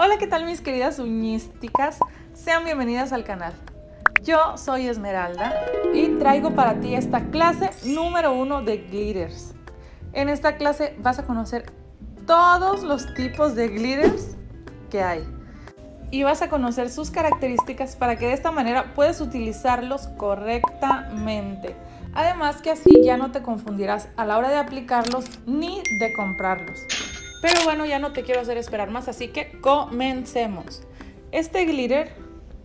Hola, ¿qué tal mis queridas uñísticas? Sean bienvenidas al canal. Yo soy Esmeralda y traigo para ti esta clase número 1 de glitters. En esta clase vas a conocer todos los tipos de glitters que hay y vas a conocer sus características para que de esta manera puedas utilizarlos correctamente. Además que así ya no te confundirás a la hora de aplicarlos ni de comprarlos. Pero bueno, ya no te quiero hacer esperar más, así que comencemos. Este glitter,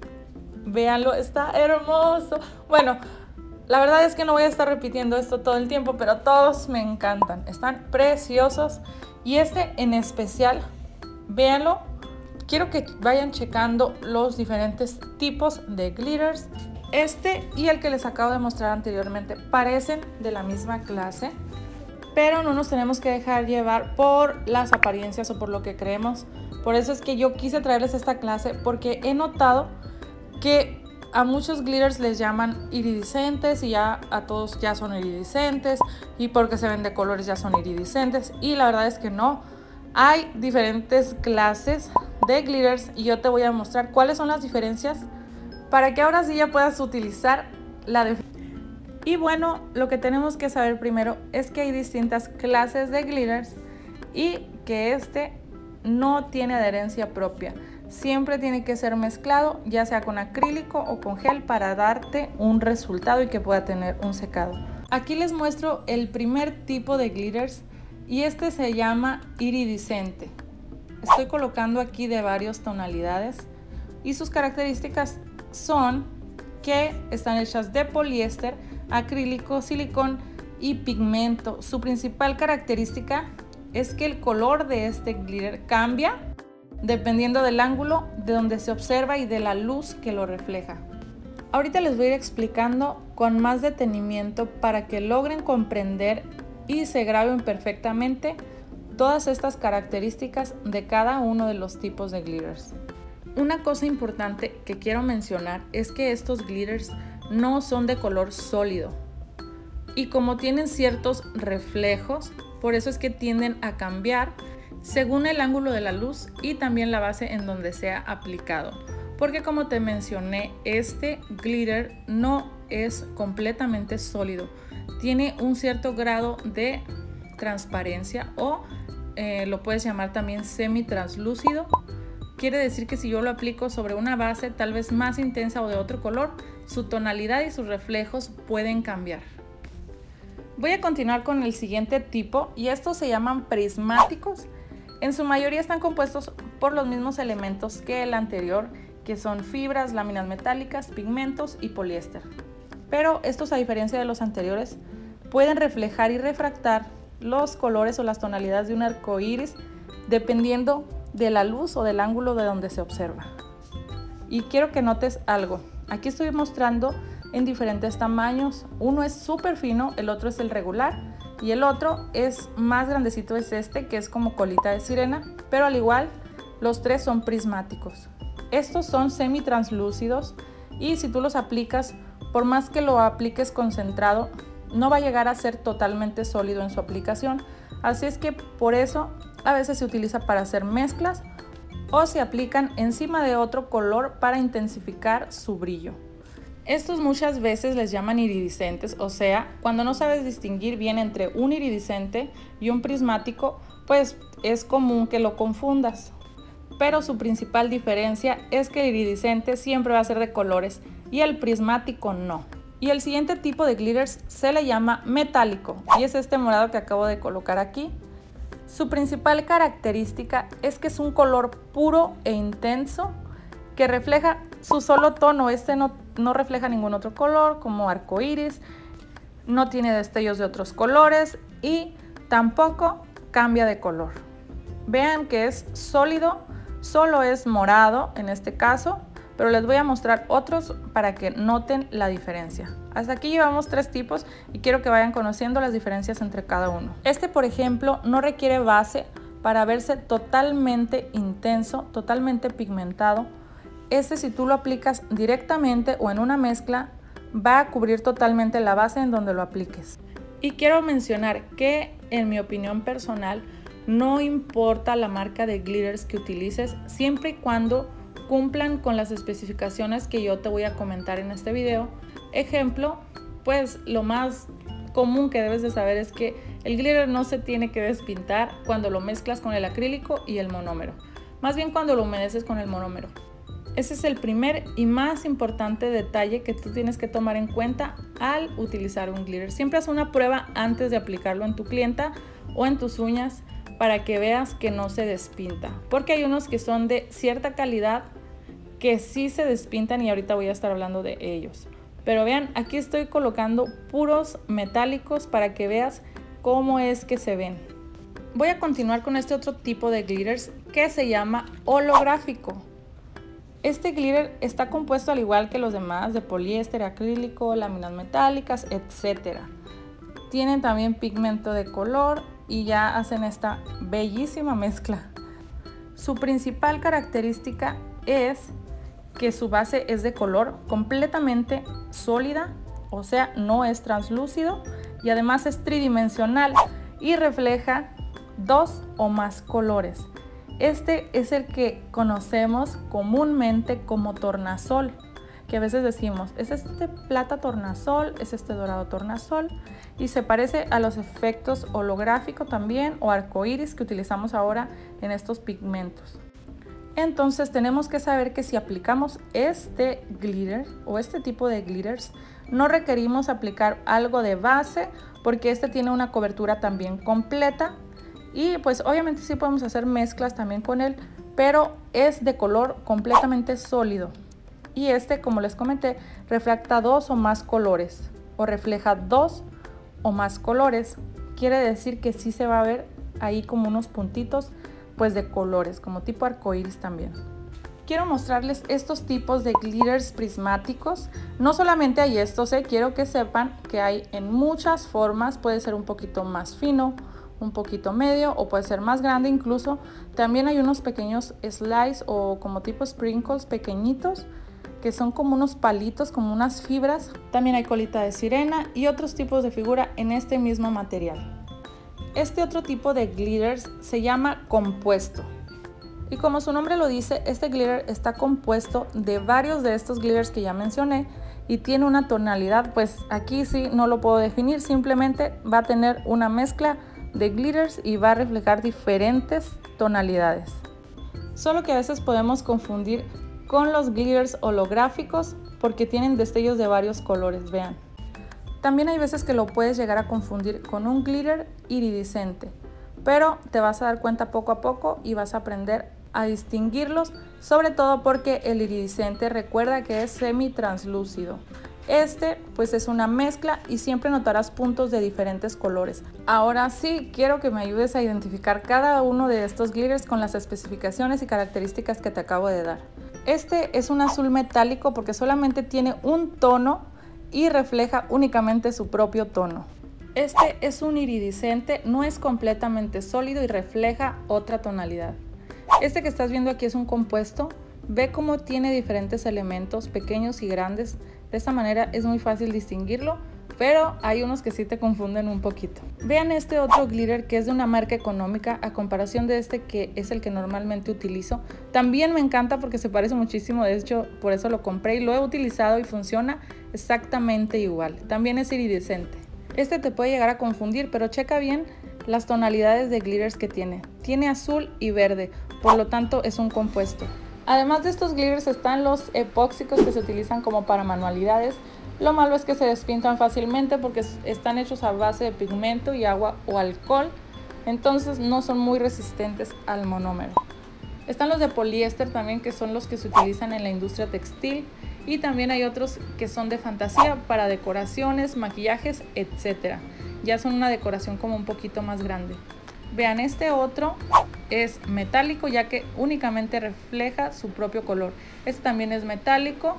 véanlo, está hermoso. Bueno, la verdad es que no voy a estar repitiendo esto todo el tiempo, pero todos me encantan. Están preciosos. Y este en especial, véanlo. Quiero que vayan checando los diferentes tipos de glitters. Este y el que les acabo de mostrar anteriormente parecen de la misma clase, pero no nos tenemos que dejar llevar por las apariencias o por lo que creemos. Por eso es que yo quise traerles esta clase, porque he notado que a muchos glitters les llaman iridiscentes y ya a todos ya son iridiscentes, y porque se ven de colores ya son iridiscentes, y la verdad es que no. Hay diferentes clases de glitters y yo te voy a mostrar cuáles son las diferencias para que ahora sí ya puedas utilizar la definición. Y bueno, lo que tenemos que saber primero es que hay distintas clases de glitters y que este no tiene adherencia propia. Siempre tiene que ser mezclado, ya sea con acrílico o con gel, para darte un resultado y que pueda tener un secado. Aquí les muestro el primer tipo de glitters y este se llama iridiscente. Estoy colocando aquí de varias tonalidades y sus características son que están hechas de poliéster, acrílico, silicón y pigmento. Su principal característica es que el color de este glitter cambia dependiendo del ángulo de donde se observa y de la luz que lo refleja. Ahorita les voy a ir explicando con más detenimiento para que logren comprender y se graben perfectamente todas estas características de cada uno de los tipos de glitters. Una cosa importante que quiero mencionar es que estos glitters no son de color sólido, y como tienen ciertos reflejos, por eso es que tienden a cambiar según el ángulo de la luz y también la base en donde sea aplicado, porque como te mencioné, este glitter no es completamente sólido, tiene un cierto grado de transparencia o lo puedes llamar también semi-translúcido. Quiere decir que si yo lo aplico sobre una base tal vez más intensa o de otro color, su tonalidad y sus reflejos pueden cambiar. Voy a continuar con el siguiente tipo y estos se llaman prismáticos. En su mayoría están compuestos por los mismos elementos que el anterior, que son fibras, láminas metálicas, pigmentos y poliéster. Pero estos, a diferencia de los anteriores, pueden reflejar y refractar los colores o las tonalidades de un arco iris dependiendo de la luz o del ángulo de donde se observa. Y quiero que notes algo. Aquí estoy mostrando en diferentes tamaños. Uno es súper fino, el otro es el regular y el otro es más grandecito, es este que es como colita de sirena, pero al igual los tres son prismáticos. Estos son semi-translúcidos y si tú los aplicas, por más que lo apliques concentrado, no va a llegar a ser totalmente sólido en su aplicación. Así es que por eso a veces se utiliza para hacer mezclas o se aplican encima de otro color para intensificar su brillo. Estos muchas veces les llaman iridiscentes, o sea, cuando no sabes distinguir bien entre un iridiscente y un prismático, pues es común que lo confundas. Pero su principal diferencia es que el iridiscente siempre va a ser de colores y el prismático no. Y el siguiente tipo de glitters se le llama metálico y es este morado que acabo de colocar aquí. Su principal característica es que es un color puro e intenso que refleja su solo tono. Este no refleja ningún otro color como arco iris, no tiene destellos de otros colores y tampoco cambia de color. Vean que es sólido, solo es morado en este caso, pero les voy a mostrar otros para que noten la diferencia. Hasta aquí llevamos tres tipos y quiero que vayan conociendo las diferencias entre cada uno. Este, por ejemplo, no requiere base para verse totalmente intenso, totalmente pigmentado. Este, si tú lo aplicas directamente o en una mezcla, va a cubrir totalmente la base en donde lo apliques. Y quiero mencionar que, en mi opinión personal, No importa la marca de glitters que utilices, siempre y cuando cumplan con las especificaciones que yo te voy a comentar en este video. Ejemplo, pues lo más común que debes de saber es que el glitter no se tiene que despintar cuando lo mezclas con el acrílico y el monómero, más bien cuando lo humedeces con el monómero. Ese es el primer y más importante detalle que tú tienes que tomar en cuenta al utilizar un glitter. Siempre haz una prueba antes de aplicarlo en tu clienta o en tus uñas para que veas que no se despinta, porque hay unos que son de cierta calidad que sí se despintan y ahorita voy a estar hablando de ellos. Pero vean, aquí estoy colocando puros metálicos para que veas cómo es que se ven. Voy a continuar con este otro tipo de glitters que se llama holográfico. Este glitter está compuesto al igual que los demás de poliéster, acrílico, láminas metálicas, etc. Tienen también pigmento de color y ya hacen esta bellísima mezcla. Su principal característica es que su base es de color completamente sólida, o sea, no es translúcido y además es tridimensional y refleja 2 o más colores. Este es el que conocemos comúnmente como tornasol, que a veces decimos, es este plata tornasol, es este dorado tornasol, y se parece a los efectos holográfico también o arcoíris que utilizamos ahora en estos pigmentos. Entonces tenemos que saber que si aplicamos este glitter o este tipo de glitters, no requerimos aplicar algo de base porque este tiene una cobertura también completa y pues obviamente sí podemos hacer mezclas también con él, pero es de color completamente sólido. Y este, como les comenté, refracta 2 o más colores o refleja 2 o más colores. Quiere decir que sí se va a ver ahí como unos puntitos pues de colores, como tipo arcoíris también. Quiero mostrarles estos tipos de glitters prismáticos. No solamente hay estos, quiero que sepan que hay en muchas formas. Puede ser un poquito más fino, un poquito medio o puede ser más grande incluso. También hay unos pequeños slices o como tipo sprinkles pequeñitos que son como unos palitos, como unas fibras. También hay colita de sirena y otros tipos de figura en este mismo material. Este otro tipo de glitters se llama compuesto. Y como su nombre lo dice, este glitter está compuesto de varios de estos glitters que ya mencioné y tiene una tonalidad, pues aquí sí no lo puedo definir, simplemente va a tener una mezcla de glitters y va a reflejar diferentes tonalidades. Solo que a veces podemos confundir con los glitters holográficos porque tienen destellos de varios colores, vean. También hay veces que lo puedes llegar a confundir con un glitter iridiscente, pero te vas a dar cuenta poco a poco y vas a aprender a distinguirlos, sobre todo porque el iridiscente recuerda que es semi-translúcido. Este pues es una mezcla y siempre notarás puntos de diferentes colores. Ahora sí, quiero que me ayudes a identificar cada uno de estos glitters con las especificaciones y características que te acabo de dar. Este es un azul metálico porque solamente tiene un tono y refleja únicamente su propio tono. Este es un iridiscente, no es completamente sólido y refleja otra tonalidad. Este que estás viendo aquí es un compuesto. Ve cómo tiene diferentes elementos pequeños y grandes. De esta manera es muy fácil distinguirlo, pero hay unos que sí te confunden un poquito. Vean este otro glitter que es de una marca económica a comparación de este que es el que normalmente utilizo. También me encanta porque se parece muchísimo, de hecho por eso lo compré y lo he utilizado y funciona exactamente igual. También es iridiscente. Este te puede llegar a confundir, pero checa bien las tonalidades de glitters que tiene. Tiene azul y verde, por lo tanto es un compuesto. Además de estos glitters están los epóxicos que se utilizan como para manualidades. Lo malo es que se despintan fácilmente porque están hechos a base de pigmento y agua o alcohol, entonces no son muy resistentes al monómero. Están los de poliéster también, que son los que se utilizan en la industria textil, y también hay otros que son de fantasía para decoraciones, maquillajes, etc. Ya son una decoración como un poquito más grande. Vean, este otro es metálico ya que únicamente refleja su propio color. Este también es metálico.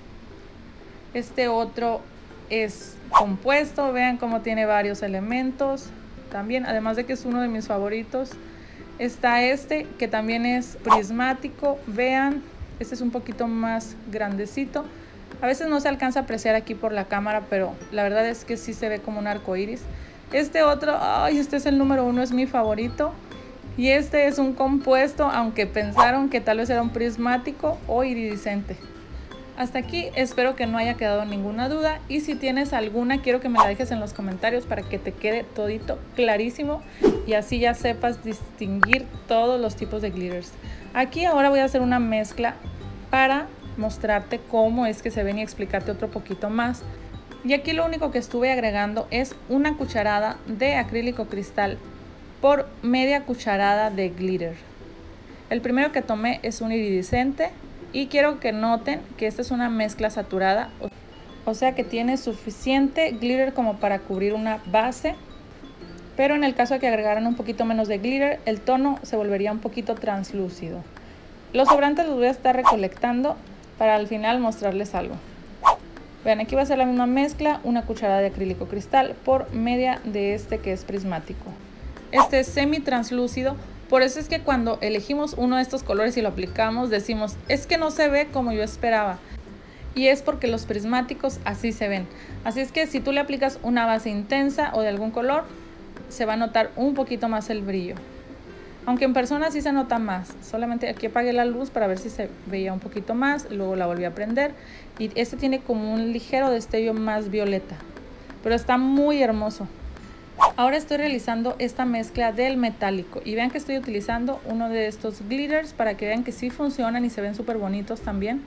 Este otro es compuesto, vean cómo tiene varios elementos. También, además de que es uno de mis favoritos, está este que también es prismático. Vean, este es un poquito más grandecito. A veces no se alcanza a apreciar aquí por la cámara, pero la verdad es que sí se ve como un arco iris. Este otro, este es el número 1, es mi favorito. Y este es un compuesto, aunque pensaron que tal vez era un prismático o iridiscente. Hasta aquí espero que no haya quedado ninguna duda, y si tienes alguna quiero que me la dejes en los comentarios para que te quede todito clarísimo y así ya sepas distinguir todos los tipos de glitters. Aquí ahora voy a hacer una mezcla para mostrarte cómo es que se ven y explicarte otro poquito más. Y aquí lo único que estuve agregando es una cucharada de acrílico cristal por media cucharada de glitter. El primero que tomé es un iridiscente y quiero que noten que esta es una mezcla saturada, o sea que tiene suficiente glitter como para cubrir una base, pero en el caso de que agregaran un poquito menos de glitter, el tono se volvería un poquito translúcido. Los sobrantes los voy a estar recolectando para al final mostrarles algo. Vean, aquí va a ser la misma mezcla, una cucharada de acrílico cristal por media de este que es prismático. Este es semi translúcido. Por eso es que cuando elegimos uno de estos colores y lo aplicamos decimos, es que no se ve como yo esperaba. Y es porque los prismáticos así se ven. Así es que si tú le aplicas una base intensa o de algún color, se va a notar un poquito más el brillo. Aunque en persona sí se nota más. Solamente aquí apagué la luz para ver si se veía un poquito más. Luego la volví a prender. Y este tiene como un ligero destello más violeta. Pero está muy hermoso. Ahora estoy realizando esta mezcla del metálico y vean que estoy utilizando uno de estos glitters para que vean que sí funcionan y se ven súper bonitos también.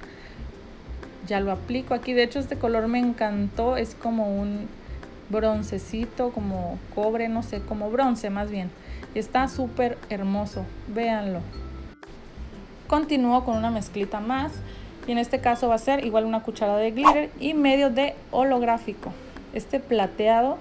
Ya lo aplico aquí, de hecho este color me encantó, es como un broncecito, como cobre, no sé, como bronce más bien. Y está súper hermoso, véanlo. Continúo con una mezclita más y en este caso va a ser igual una cucharada de glitter y medio de holográfico. Este plateado.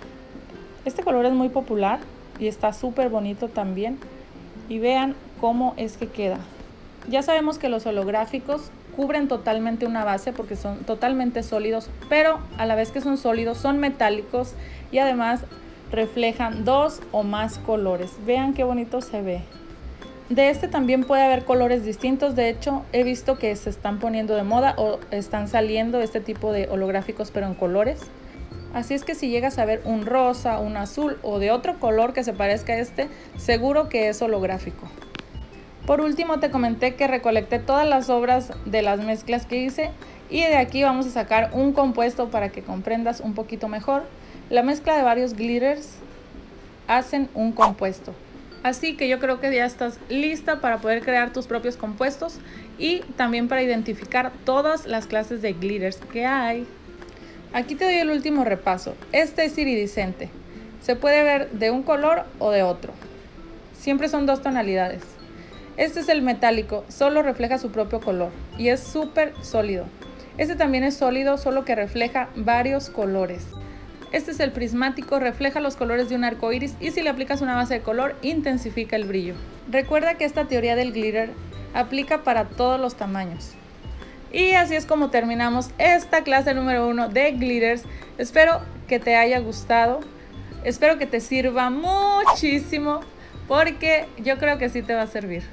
Este color es muy popular y está súper bonito también. Y vean cómo es que queda. Ya sabemos que los holográficos cubren totalmente una base porque son totalmente sólidos, pero a la vez que son sólidos son metálicos y además reflejan dos o más colores. Vean qué bonito se ve. De este también puede haber colores distintos. De hecho, he visto que se están poniendo de moda o están saliendo este tipo de holográficos pero en colores. Así es que si llegas a ver un rosa, un azul o de otro color que se parezca a este, seguro que es holográfico. Por último te comenté que recolecté todas las sobras de las mezclas que hice y de aquí vamos a sacar un compuesto para que comprendas un poquito mejor. La mezcla de varios glitters hacen un compuesto. Así que yo creo que ya estás lista para poder crear tus propios compuestos y también para identificar todas las clases de glitters que hay. Aquí te doy el último repaso. Este es iridiscente. Se puede ver de un color o de otro. Siempre son dos tonalidades. Este es el metálico, solo refleja su propio color y es súper sólido. Este también es sólido, solo que refleja varios colores. Este es el prismático, refleja los colores de un arco iris y si le aplicas una base de color, intensifica el brillo. Recuerda que esta teoría del glitter aplica para todos los tamaños. Y así es como terminamos esta clase número 1 de glitters. Espero que te haya gustado. Espero que te sirva muchísimo porque yo creo que sí te va a servir.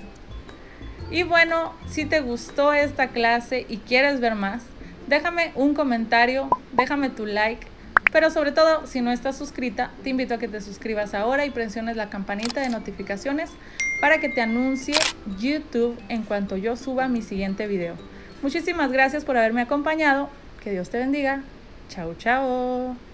Y bueno, si te gustó esta clase y quieres ver más, déjame un comentario, déjame tu like. Pero sobre todo, si no estás suscrita, te invito a que te suscribas ahora y presiones la campanita de notificaciones para que te anuncie YouTube en cuanto yo suba mi siguiente video. Muchísimas gracias por haberme acompañado. Que Dios te bendiga. Chao, chao.